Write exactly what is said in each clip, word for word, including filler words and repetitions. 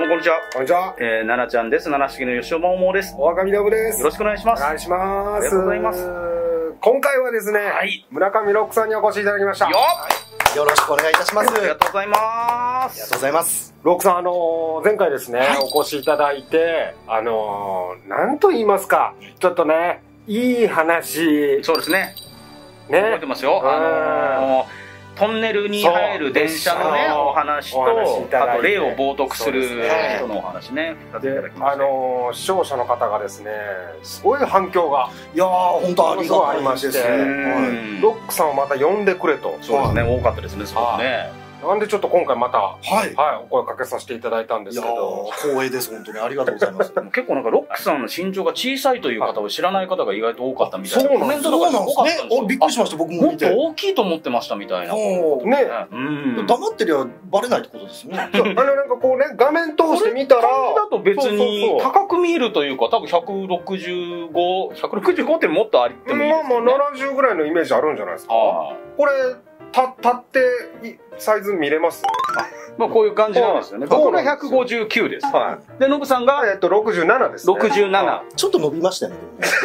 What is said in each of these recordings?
こんにちは。 こんにちは。 えー、奈々ちゃんです。奈良市の吉尾真央です。 お若見信です。 よろしくお願いします。 お願いします。 ありがとうございます。 今回はですね、はい、村上ロックさんにお越しいただきました。よっ、よろしくお願いいたします。 ありがとうございます。 ありがとうございます。 ロックさん、あのー、前回ですね、はい、お越しいただいて、あのー、なんと言いますか、ちょっとね、いい話。 そうですね。 ね。 覚えてますよ。あのー、トンネルに入る電車のね、お話と、あと霊を冒涜する人のお話ね、 ふたついただきました。あのー、視聴者の方がですね、すごい反響が。 いやー、本当ありがたいまして、ロックさんをまた呼んでくれと。 そうですね、多かったですね、すごくね。 なんでちょっと今回また、はい、はい、お声かけさせていただいたんですけど。 光栄です、本当に。ありがとうございます。 結構なんかロックさんの身長が小さいという方を知らない方が意外と多かったみたいな。 そうなんですね。びっくりしました、僕ももっと大きいと思ってましたみたいな。ね。 黙ってりゃバレないってことですよね。 あのなんかこうね、画面通して見たら。 だと別に高く見えるというか、多分ひゃくろくじゅうご、ひゃくろくじゅうごってもっとありってもいいですよね。 まあまあななじゅうぐらいのイメージあるんじゃないですか。これ、た、立ってサイズ見れます？ まあこういう感じなんですよね。僕がひゃくごじゅうきゅうです。はい。で、ノブさんがえっとろくじゅうななです。 ろくじゅうなな。 ちょっと伸びましたよね。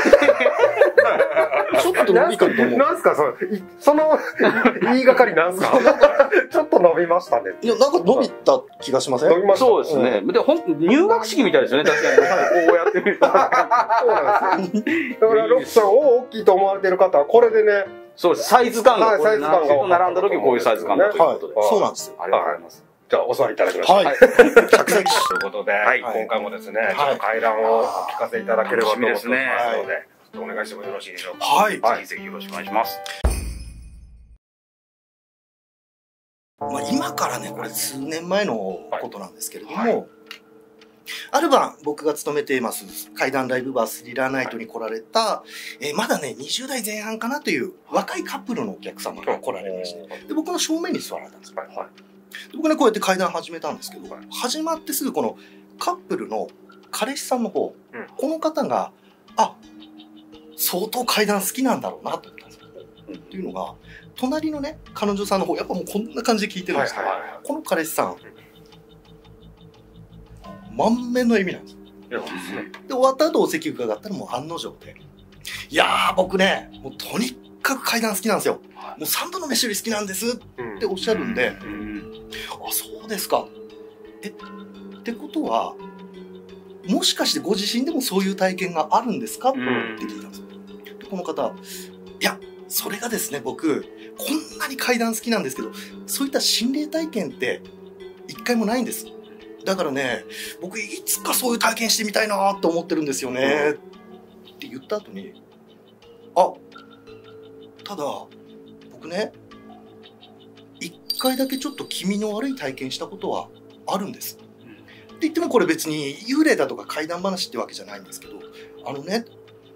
ちょっと伸びかと思う。 なんすかそのその言いがかりなんすか。ちょっと伸びましたね。 いやなんか伸びた気がしません？ 伸びました。 そうですね。でほん入学式みたいですよね。確かにこうやってみると。そうなんですよ。だからロックさんを大きいと思われてる方はこれでね。 そうです。サイズ感がサイズ感が並んだ時こういうサイズ感だということで。 そうなんですよ。 ありがとうございます。 じゃあお座りいただきましょう。はい。 着席ということで、今回もですね、ちょっと会談をお聞かせいただければと思ってますので、ちょっとお願いしてもよろしいでしょうか。 はい。 ぜひぜひよろしくお願いします。 まあ今からね、これ数年前のことなんですけれども、ある晩、僕が勤めています怪談ライブバースリラーナイトに来られた、えー、まだね、にじゅう代前半かなという若いカップルのお客様が来られまして、で僕の正面に座られたんです。はい、で僕ね、こうやって怪談始めたんですけど、始まってすぐこのカップルの彼氏さんの方、うん、この方が、あ、相当怪談好きなんだろうなと思ったんですよ。うん、っていうのが、隣のね、彼女さんの方、やっぱもうこんな感じで聞いてるんですけど、この彼氏さん、満面の笑みなんです。で、終わった後お席伺ったらもう案の定で。いやー、僕ね、もうとにかく怪談好きなんですよ。もう三度の飯より好きなんですっておっしゃるんで、うん、あ、そうですか。え、ってことは、もしかしてご自身でもそういう体験があるんですかって聞いたんですよ。で、この方、いや、それがですね、僕、こんなに怪談好きなんですけど、そういった心霊体験って一回もないんです。だからね、僕いつかそういう体験してみたいなと思ってるんですよね、うん、って言った後に、あ、ただ僕ね、一回だけちょっと気味の悪い体験したことはあるんです。うん、って言ってもこれ別に幽霊だとか怪談話ってわけじゃないんですけど、あのね、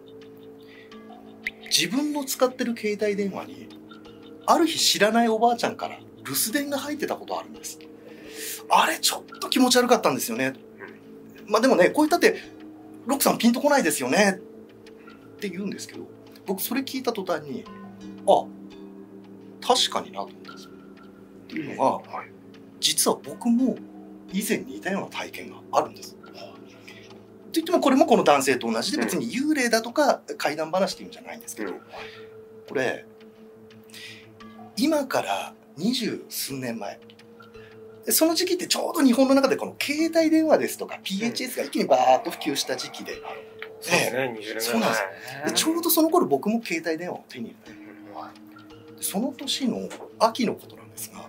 自分の使ってる携帯電話にある日知らないおばあちゃんから留守電が入ってたことあるんです。あれちょっと気持ち悪かったんですよね。まあでもね、こう言ったってロックさんピンとこないですよねって言うんですけど、僕それ聞いた途端に、あ、確かになと思ったんですよ。っていうのが、はい、実は僕も以前に似たような体験があるんです。と言ってもこれもこの男性と同じで別に幽霊だとか怪談話っていうんじゃないんですけど、これ今から二十数年前、その時期ってちょうど日本の中でこの携帯電話ですとか ピーエイチエス が一気にバーッと普及した時期で、 そうですね、にじゅうねんまえ。 そうなんですでちょうどその頃僕も携帯電話を手に入れた。その年の秋のことなんですが、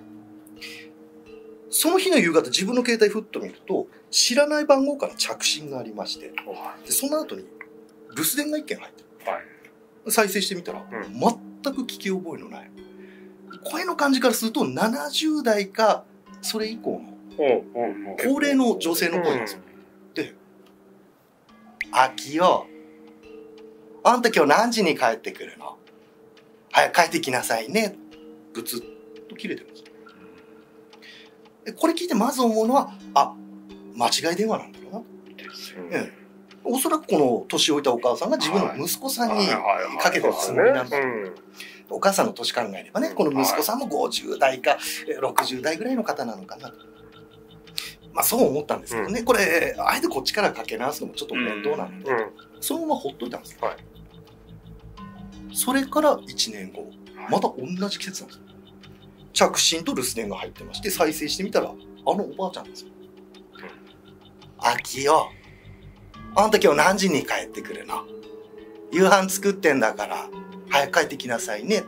その日の夕方自分の携帯ふっと見ると知らない番号から着信がありまして、でその後に留守電が一件入ってる。再生してみたら全く聞き覚えのない声の感じからするとななじゅう代かそれ以降の高齢の女性の声なんですよ。で、あきよ、あんた今日何時に帰ってくるの？早く帰ってきなさいね。ブツッと切れてるんですよ。でこれ聞いてまず思うのは、あ、間違い電話なんだろうな。ですよね。おそらくこの年老いたお母さんが自分の息子さんにかけてるつもりなんですよ。お母さんの年考えればね、この息子さんもごじゅう代かろくじゅう代ぐらいの方なのかなと。 まあそう思ったんですけどね、うん、これあえてこっちからかけ直すのもちょっと面倒なので、うん、そのままほっといたんですよ、はい、それからいちねんごまた同じ季節なんですよ。着信と留守電が入ってまして、再生してみたらあのおばあちゃんですよ。あきよ、あんた今日何時に帰ってくるの？夕飯作ってんだから早く帰ってきなさいね。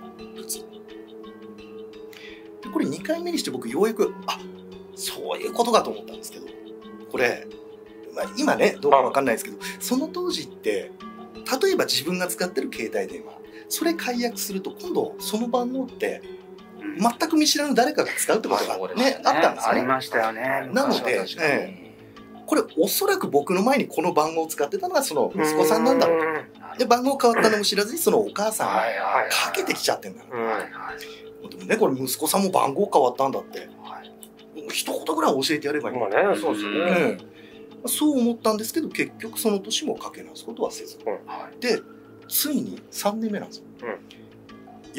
でこれにかいめにして僕ようやくあそういうことかと思ったんですけど、これ、まあ、今ねどうかわかんないですけど、その当時って例えば自分が使ってる携帯電話それ解約すると今度その番号って全く見知らぬ誰かが使うってことがね、ね、あったんですよね。 ありましたよね。 なので、えー、これおそらく僕の前にこの番号を使ってたのはその息子さんなんだろうと。で番号変わったのも知らずにそのお母さんがかけてきちゃってんだろう。でもねこれ息子さんも番号変わったんだって。一言ぐらい教えてやればいい。 まあね、そうですよね。 うん、そう思ったんですけど結局その年もかけ直すことはせず、うん、でついにさんねんめなんですよ。うん、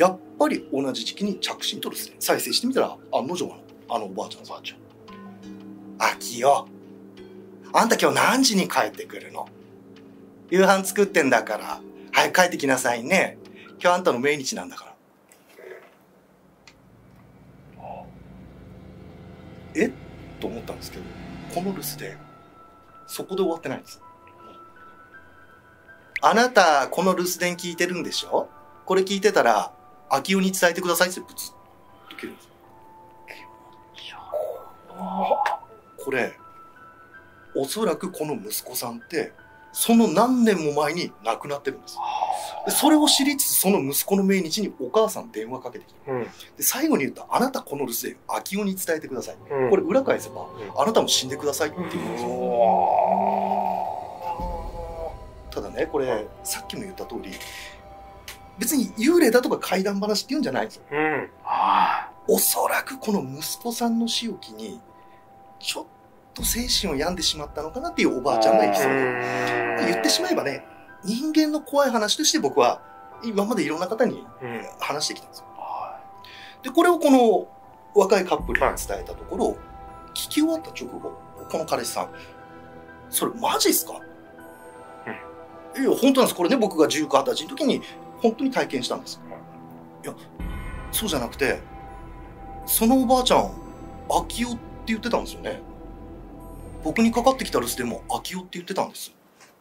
やっぱり同じ時期に着信とですね再生してみたら案の定のあのおばあちゃんのばあちゃん。あきよ、あんた今日何時に帰ってくるの？夕飯作ってんだから早く帰ってきなさいね。今日あんたの命日なんだから。えと思ったんですけど、この留守電そこで終わってないんです。あなたこの留守電聞いてるんでしょ？これ聞いてたら秋代に伝えてくださいってブツッと切るんです。これおそらくこの息子さんってその何年も前に亡くなってるんです。でそれを知りつつその息子の命日にお母さん電話かけてきて、うん、で最後に言ったあなたこの留守電秋代に伝えてください、うん、これ裏返せば、うん、あなたも死んでくださいって言うんですよ、うん、ただねこれさっきも言った通り別に幽霊だとか怪談話って言うんじゃないんですよ、うん、おそらくこの息子さんの死を機にちょっと精神を病んでしまったのかなっていうおばあちゃんのエピソード。言ってしまえばね、人間の怖い話として僕は今までいろんな方に話してきたんですよ。でこれをこの若いカップルに伝えたところ、聞き終わった直後この彼氏さん「それマジっすか？」うん、いや本当なんです。これね僕がじゅうきゅう、はたちの時に本当に体験したんです。いやそうじゃなくてそのおばあちゃん秋代って言ってたんですよね。僕にかかってきた留守電も秋代って言ってたんです。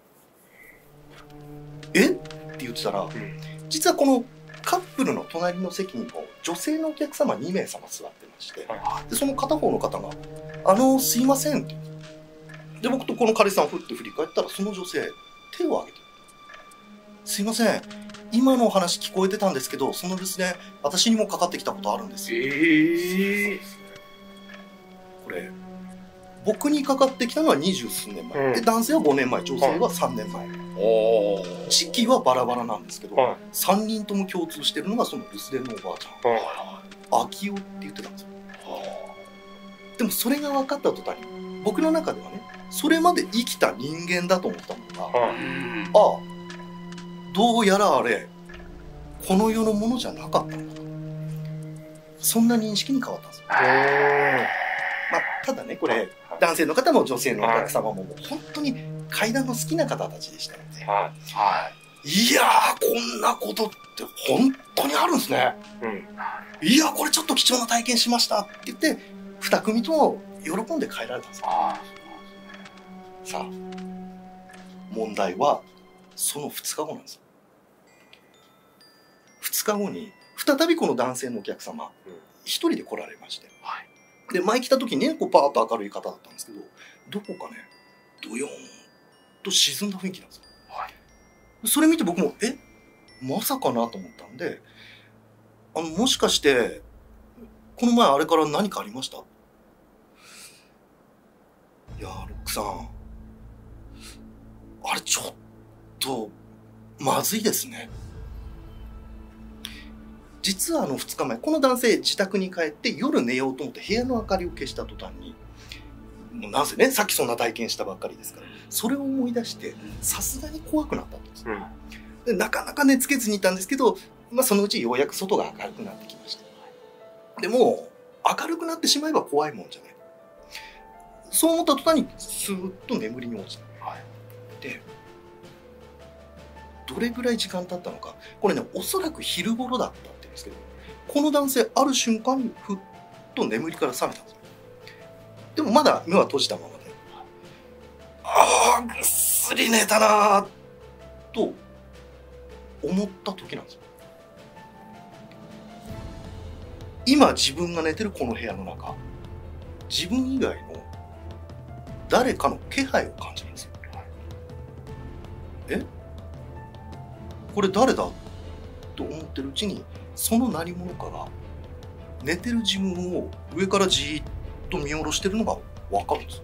えって言ってたら、うん、実はこのカップルの隣の席にも女性のお客様にめいさま座ってまして、はい、でその片方の方が「あのすいません」ってで僕とこの彼氏さんをふって振り返ったらその女性手を挙げて「すいません今のお話聞こえてたんですけどその留守電私にもかかってきたことあるんです」えー、これ僕にかかってきたのは二十数年前、うん、で男性はごねんまえ女性はさんねんまえ、はい、時期はバラバラなんですけど、はい、さんにんとも共通してるのがその留守電のおばあちゃん、はい、秋代って言ってたんですよ、はい、でもそれが分かった途端に僕の中ではねそれまで生きた人間だと思ったのが、はい、ああどうやらあれこの世のものじゃなかったんだとそんな認識に変わったんですよ。まあ、ただねこれ男性の方も女性のお客様ももう本当に怪談の好きな方たちでしたので、はい、いやーこんなことって本当にあるんですね、うん、いやこれちょっと貴重な体験しましたって言ってに組とも喜んで帰られたんですよ。さあ問題はそのふつかごなんですよ。ふつかごに再びこの男性のお客様一、うん、人で来られまして、はい、で前来た時にねこうパーッと明るい方だったんですけどどこかねドヨーンと沈んだ雰囲気なんですよ、はい、それ見て僕もえまさかなと思ったんであのもしかしてこの前あれから何かありました？いやロックさんあれちょっとまずいですね。実はあのふつかまえこの男性自宅に帰って夜寝ようと思って部屋の明かりを消した途端にもうなぜねさっきそんな体験したばっかりですからそれを思い出してさすがに怖くなったんです、うん、でなかなか寝つけずにいたんですけど、まあ、そのうちようやく外が明るくなってきました。でも明るくなってしまえば怖いもんじゃない。 そう思った途端にスーッと眠りに落ちた、はい、でどれぐらい時間経ったのか、これねおそらく昼頃だったって言うんですけど、この男性ある瞬間にふっと眠りから覚めたんですよ。でもまだ目は閉じたままで、ああぐっすり寝たなと思った時なんですよ。今自分が寝てるこの部屋の中、自分以外の誰かの気配を感じるんですよ。えこれ誰だと思ってるうちに、その何者かが寝てる自分を上からじーっと見下ろしてるのが分かるんですよ。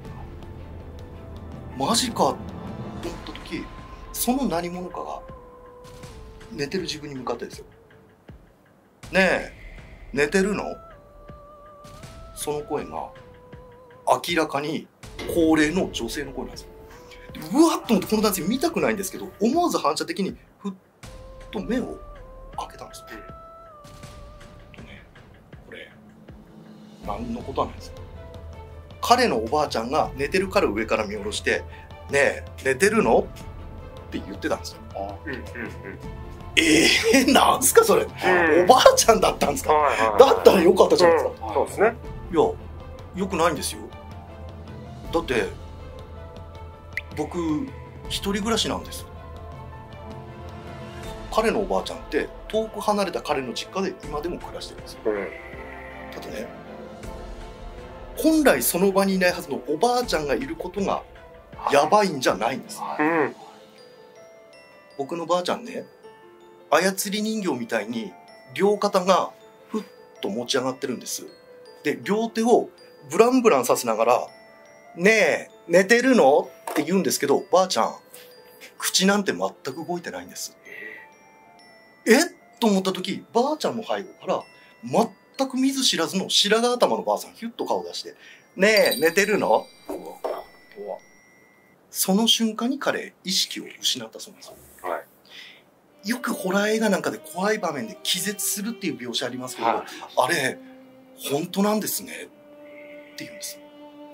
マジかと思った時、その何者かが寝てる自分に向かってですよ、ねえ寝てるの？その声が明らかに高齢の女性の声なんですよ。うわっと思って、この男性見たくないんですけど、思わず反射的にふっと目を開けたんですよ。とね、これ何のことはないですよ。彼のおばあちゃんが寝てるから上から見下ろして「ねえ寝てるの？」って言ってたんですよ。あ、うんうんうん、ええー、なんすかそれ、うん、おばあちゃんだったんですか、はいはいはい、だったらよかったじゃないですか、うん、そうですね。いやよくないんですよ。だって僕一人暮らしなんです。彼のおばあちゃんって遠く離れた彼の実家で今でも暮らしてるんですよ、うん、ただね、本来その場にいないはずのおばあちゃんがいることがやばいんじゃないんです、うん、僕のばあちゃんね、操り人形みたいに両肩がふっと持ち上がってるんです。で両手をブランブランさせながら「ねえ寝てるの？」って言うんですけど、ばあちゃん口なんて全く動いてないんです。えっと思った時、ばあちゃんの背後から全く見ず知らずの白髪頭のばあさんヒュッと顔を出して「ねえ寝てるの？」その瞬間に彼意識を失ったそうなんですよ、はい、よくホラー映画なんかで怖い場面で気絶するっていう描写ありますけど、はい、あれ本当なんですねって言うんです。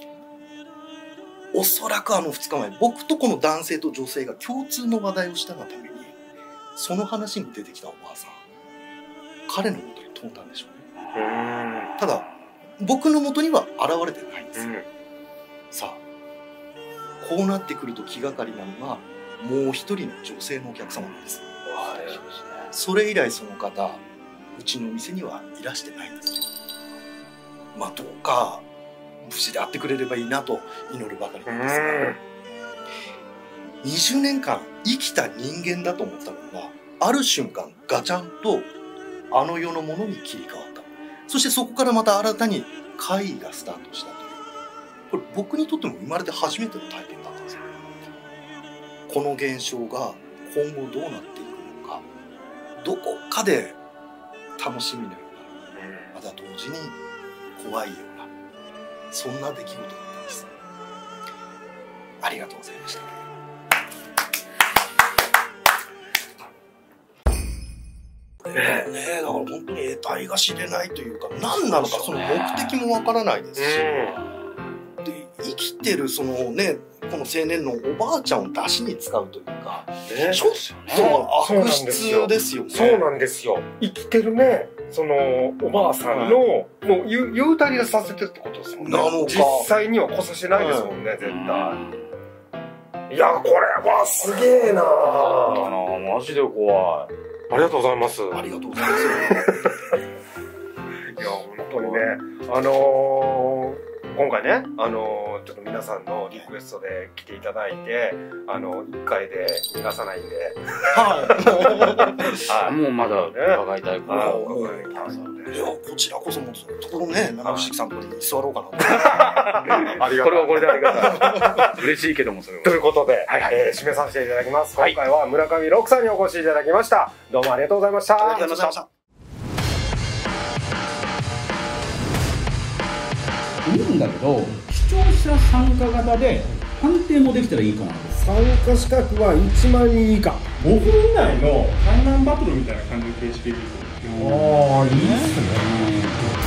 おそらくあのふつかまえ、僕とこの男性と女性が共通の話題をしたがために、その話に出てきたおばあさん、彼のもとに飛んだんでしょうね。ただ僕のもとには現れてないんですよ、うん、さあこうなってくると気がかりなのがもう一人の女性のお客様なんです。それ以来その方うちの店にはいらしてないんですよ。まあどうか無事であってくれればいいなと祈るばかりなんですが、にじゅうねんかん生きた人間だと思ったのがある瞬間ガチャンとあの世のものに切り替わった。そしてそこからまた新たに会議がスタートしたという、これ僕にとっても生まれて初めての体験だったんですよ。この現象が今後どうなっていくのか、どこかで楽しみのような、また同時に怖いような、そんな出来事だったんです。ありがとうございました。ねえ、だから本当に得体が知れないというか、何なのかその目的もわからないですし、で生きてるそのねこの青年のおばあちゃんを出しに使うというか、ね、ちょっと悪質ですよね。 そうなんですよ。生きてるねそのおばあさんの、はい、もう言う言うたりさせてるってことですもんね。実際には来させないですもんね、はい、絶対。いやこれはすげえなあ。マジで怖い。ありがとうございます。 ありがとうございます。 いや本当にね、あのー、今回ね、あのー、ちょっと皆さんのリクエストで来ていただいて、あのいっかいで逃がさないんで、 はい、もうまだ伺いたいことを伺いたいので、 いやこちらこそもずっとこのね七不思議さんとこに座ろうかなと。 ありがとう。これはこれでありがたい。嬉しいけどもそれは。ということで、はいはい、えー、締めさせていただきます。今回は村上六さんにお越しいただきました。どうもありがとうございました。 ありがとうございました。 思うんだけど、視聴者参加型で判定もできたらいいかなと。 参加資格はいちまんにん以下、 ごふん以内の観覧バトルみたいな感じの形式でいいと思う。 ああいいっすね。